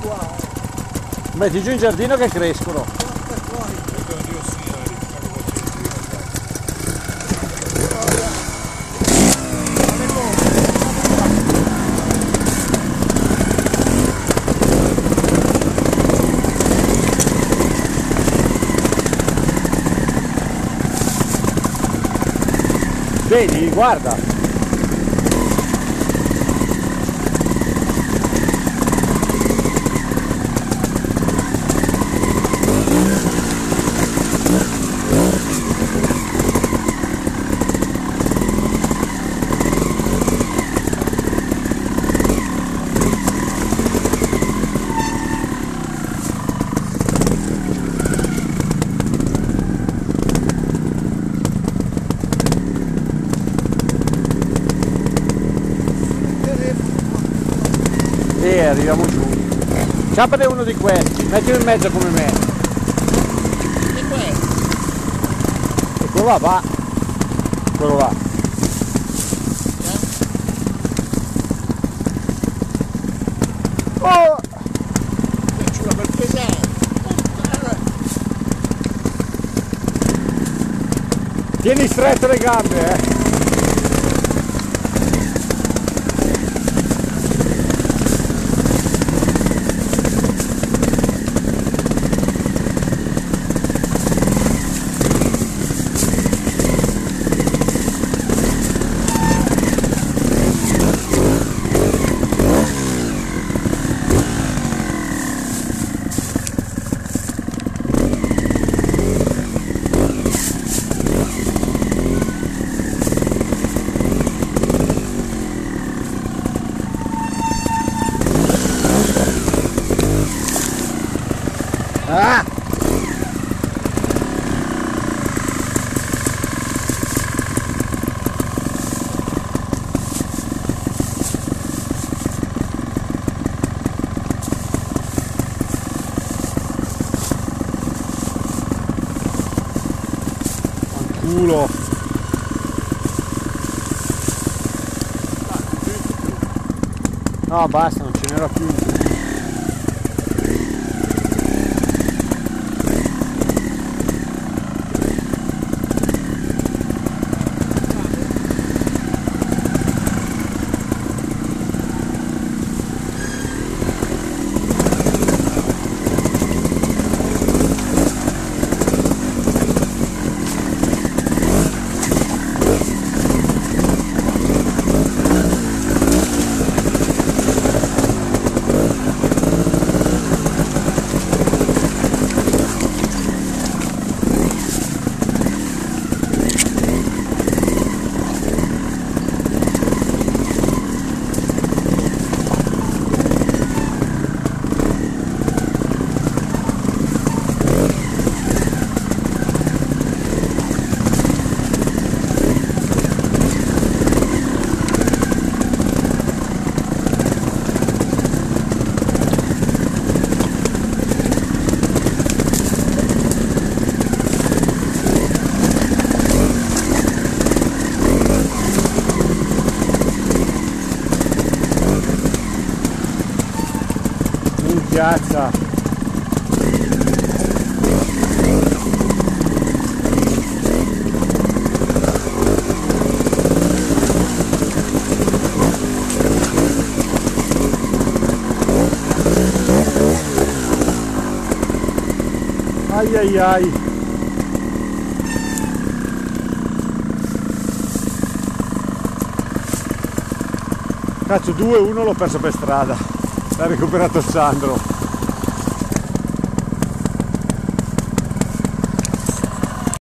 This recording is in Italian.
Metti giù in giardino che crescono. Vedi, guarda. E arriviamo giù. Ciappate uno di questi, mettilo in mezzo come me. E questo? E quello là va. Quello là. Oh! C'è una per pesare. Tieni strette le gambe, eh. Ah! Fanculo! No, basta, non ce n'era più. Piazza. Ai ai ai. Cazzo, 2-1 l'ho perso per strada. L'ha recuperato Sandro.